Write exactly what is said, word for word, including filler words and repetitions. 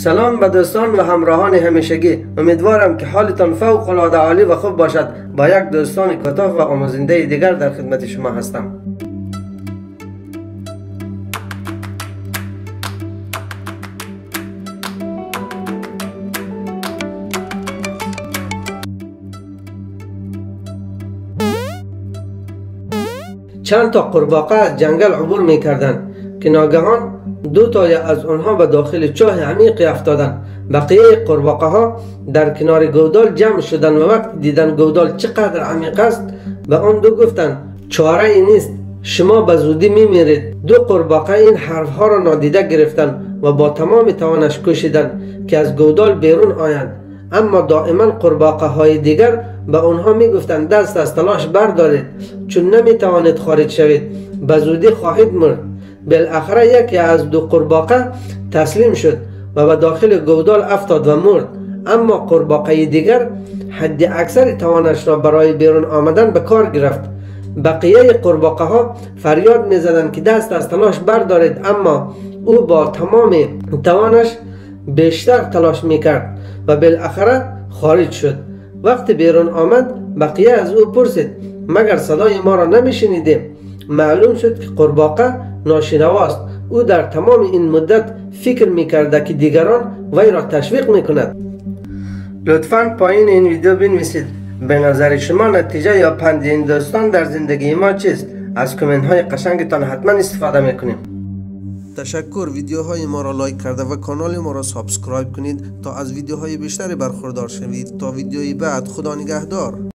سلام به دوستان و همراهان همیشگی. امیدوارم که حالتان فوق العاده عالی و خوب باشد. با یک دوستان کوتاه و آموزنده دیگر در خدمت شما هستم. چند تا قورباغه از جنگل عبور می کردند که ناگهان دو تا از آنها به داخل چاه عمیقی افتادند. بقیه قورباغه ها در کنار گودال جمع شدند و وقتی دیدن گودال چقدر عمیق است به آن دو گفتند چاره ای نیست، شما به زودی می میرید. دو قورباغه این حرف ها را نادیده گرفتند و با تمام توانش کوشیدند که از گودال بیرون آیند، اما دائما قورباغه های دیگر به آنها می گفتند دست از تلاش بردارید چون نمی توانید خارج شوید، به زودی خواهید مرد. بالاخره یکی از دو قورباغه تسلیم شد و به داخل گودال افتاد و مرد، اما قورباغه دیگر حد اکثر توانش را برای بیرون آمدن به کار گرفت. بقیه قورباغه ها فریاد می زدند که دست از تلاش بردارید، اما او با تمام توانش بیشتر تلاش می کرد و بالاخره خارج شد. وقتی بیرون آمد بقیه از او پرسید مگر صدای ما را نمی شنیدیم؟ معلوم شد که قورباغه ناشنواست. او در تمام این مدت فکر می کرده که دیگران وی را تشویق می کند. لطفاً پایین این ویدیو بنویسید به نظر شما نتیجه یا پند این داستان در زندگی ما چیست؟ از کامنت های قشنگتان حتما استفاده میکنیم. تشکر. ویدیوهای ما را لایک کرده و کانال ما را سابسکرایب کنید تا از ویدیوهای بیشتری برخوردار شوید. تا ویدیوی بعد، خدا نگهدار.